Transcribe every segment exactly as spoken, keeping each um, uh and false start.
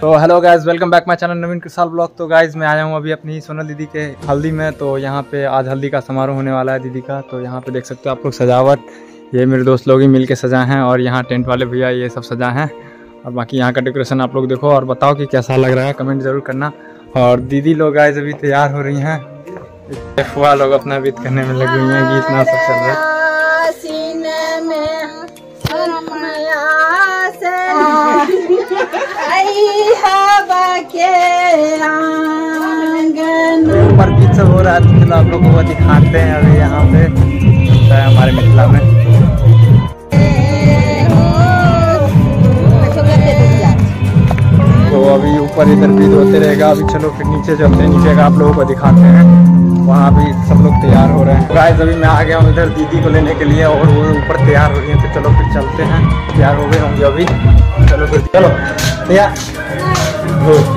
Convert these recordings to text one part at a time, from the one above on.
तो hello guys, welcome back my channel Naveen Krishal blog. तो guys मैं आया हूँ अभी अपनी सोनल दीदी के हल्दी में। तो यहाँ पे आज हल्दी का समारोह होने वाला है दीदी का। तो यहाँ पे देख सकते हो आप लोग सजावट, ये मेरे दोस्त लोग ही मिल के सजाए हैं और यहाँ टेंट वाले भैया ये सब सजाए हैं। और बाकी यहाँ का डेकोरेशन आप लोग देखो और बताओ कि कैसा लग रहा है, कमेंट जरूर करना। और दीदी लोग गाइज अभी तैयार हो रही हैं, फुआ लोग अपना बीत करने में लगी हुई हैं, गीत ना सब चल रहा है। ऊपर गीत सब हो रहा है तो चलो आप लोगों को दिखाते हैं अभी यहाँ पे है हमारे मिथिला में। तो अभी ऊपर इधर भी होते रहेगा। अभी चलो फिर नीचे चलते हैं, नीचे का आप लोगों को दिखाते हैं। वहाँ भी सब लोग तैयार हो रहे हैं। गाइस अभी मैं आ गया हूँ इधर दीदी को लेने के लिए और वो ऊपर तैयार हो रही है। तो चलो फिर चलते हैं, तैयार हो गए होंगे अभी। चलो फिर चलो तैयार हो।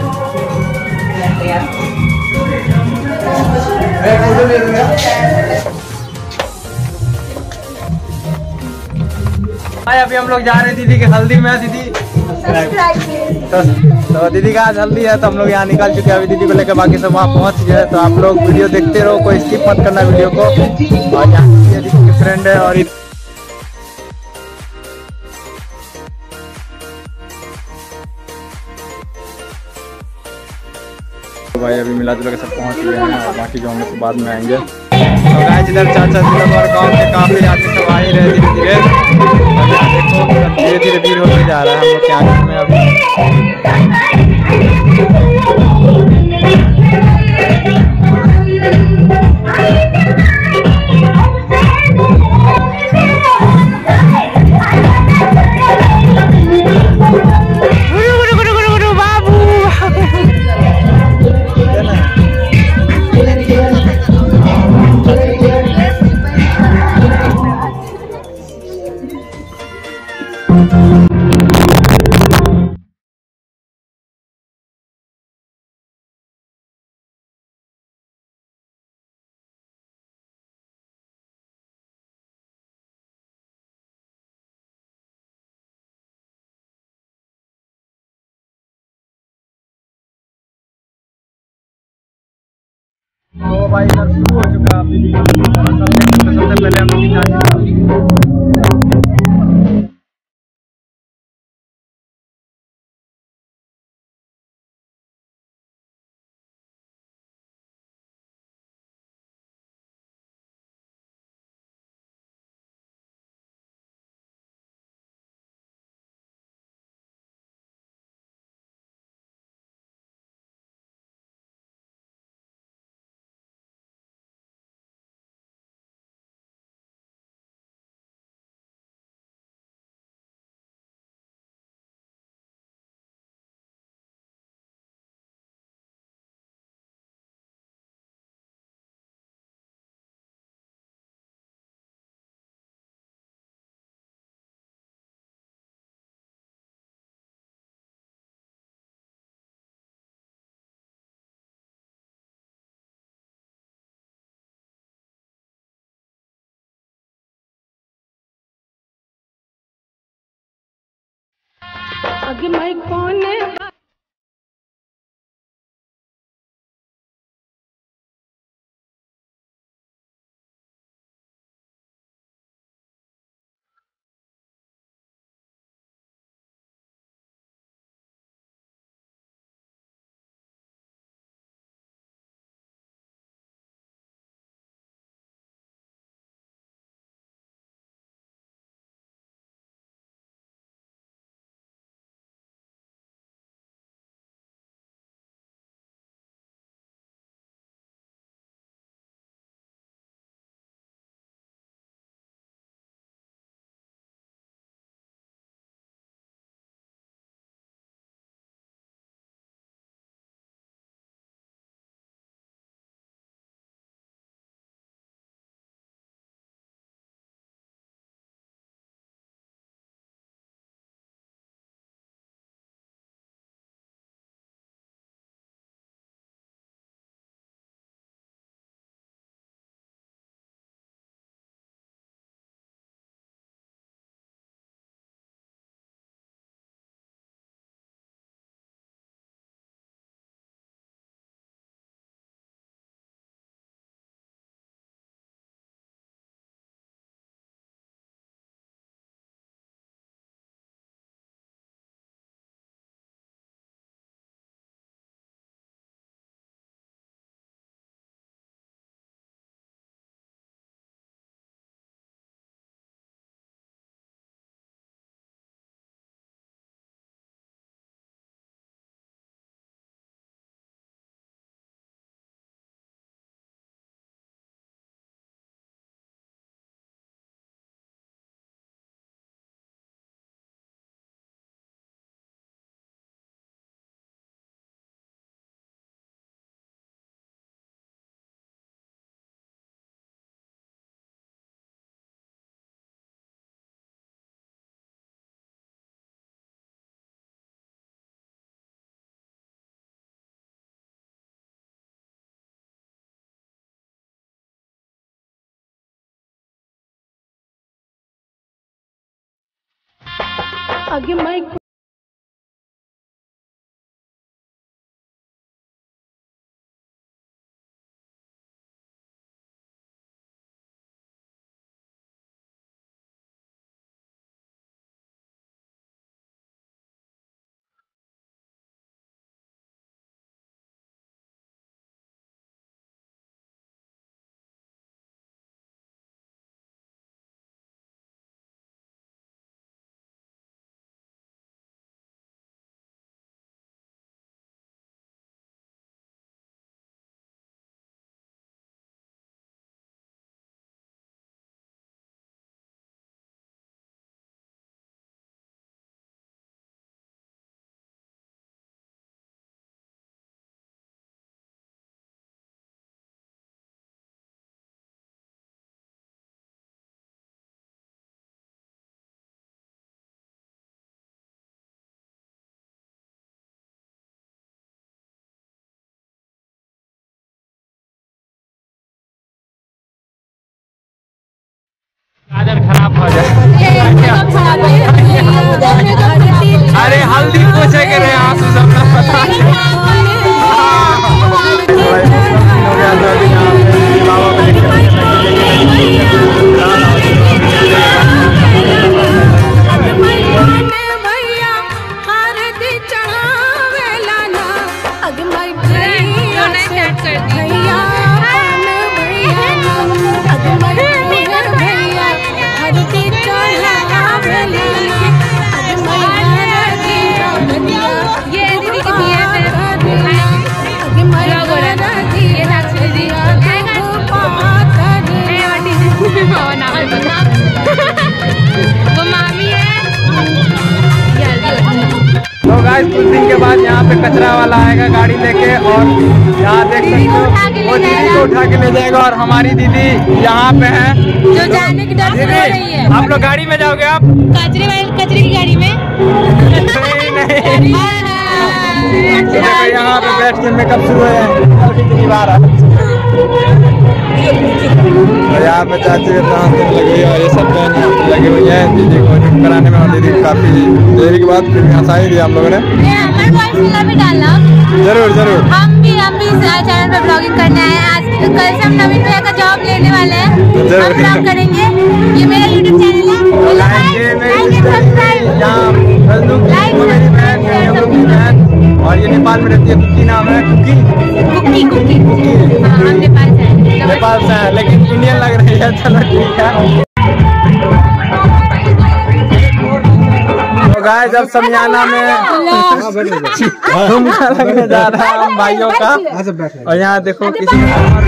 अभी हम लोग जा रहे हैं दीदी के हल्दी में। दीदी तो, तो दीदी का आज हल्दी है तो हम लोग यहाँ निकल चुके हैं। अभी दीदी को लेकर बाकी सब वहाँ पहुँच गए। तो आप लोग वीडियो देखते रहो, कोई स्किप मत करना वीडियो को। और यहाँ दीदी की फ्रेंड है और तो भाई अभी मिला जुला के सब पहुँच गए हैं और बाकी जो हम लोग बाद में आएंगे। तो गाइस इधर चाचा जी लोग और गाँव के काफी आदमी सब आ ही रहे धीरे धीरे। और यहाँ देखो धीरे धीरे भीड़ होते जा रहा है हम लोग के आगे में अभी। तो भाई इधर शुरू हो चुका है दीदी का। सबसे पहले हम लोग आगे मैं कौन है। अगे मैं गाजर खराब हो जाए। अरे हल्दी पूछे के रहे आंसू सब ना पता तो गाइस कुछ दिन के बाद यहाँ पे कचरा वाला आएगा गाड़ी लेके और यहाँ देख सकते हो वो दीदी को उठा के ले जाएगा और हमारी दीदी यहाँ पे है जो जाने की डर रही है। आप लोग गाड़ी में जाओगे आप कचरे वाले कचरे की गाड़ी में नहीं नहीं देखो यहाँ पे बैठ के मेकअप शुरू है और यहाँ पे चाची के डांस लगी हुई है और ये सब बहन लगी हुई है दीदी को एडिट कराने में और दीदी काफी देरी के बाद फिर यहाँ साई दिया हम लोगों ने भी डाला। जरूर जरूर हम भी हम भी चैनल पे ब्लॉगिंग करने आए हैं। आज कल से हम नवीन भैया का जॉब लेने वाले हैं। हम ब्लॉग करेंगे। ये मेरा यूट्यूब चैनल है। और ये नेपाल में रहती है कुकी नाम है कुकी कुकी कुकी हाँ हम नेपाल से हैं। नेपाल से है लेकिन इंडियन लग रही है। चलो ठीक है। तो गाइस जब समियाना में घूमना लगने जा रहा है हम भाइयों का और यहाँ देखो किसी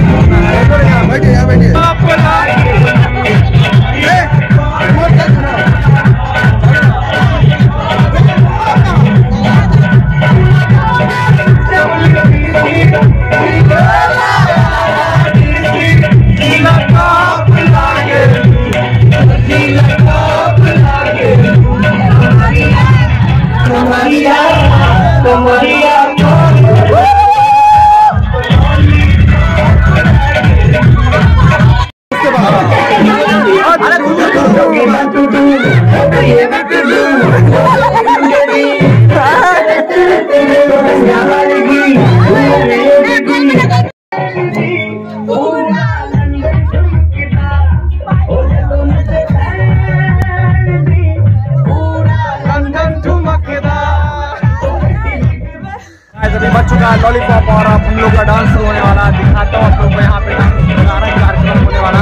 बच चुका है लॉलीपॉप और अब हम लोग का डांस शुरू होने वाला है। दिखाता हूँ आप लोग को यहाँ पे गाना कार्यक्रम होने वाला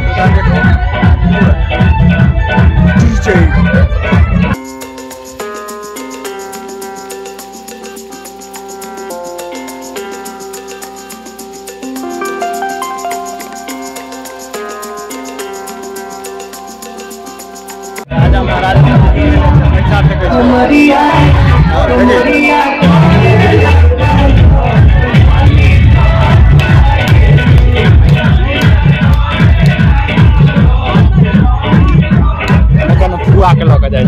राजा महाराज आके लौका जाए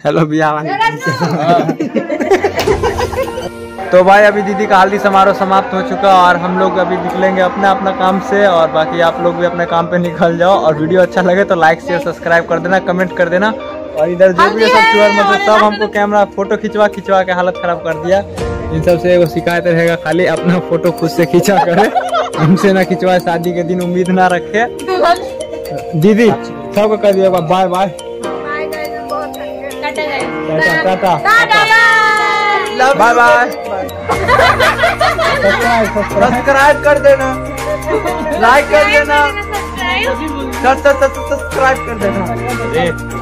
हेलो भैया। तो भाई अभी दीदी का हल्दी समारोह समाप्त हो चुका और हम लोग अभी निकलेंगे अपना अपना काम से, और बाकी आप लोग भी अपने काम पे निकल जाओ। और वीडियो अच्छा लगे तो लाइक शेयर सब्सक्राइब कर देना, कमेंट कर देना। और इधर जो भी सब चुहर मतलब सब हमको कैमरा फोटो खिंचवा खिंचवा के हालत खराब कर दिया। इन सब से वो शिकायत रहेगा, खाली अपना फोटो खुद से खींचा करे, हमसे ना खिंचवाए। शादी के दिन उम्मीद ना रखे। दीदी सबको कर दिया bye bye, tata bye bye. Subscribe कर देना, लाइक कर देना, सब्सक्राइब कर देना।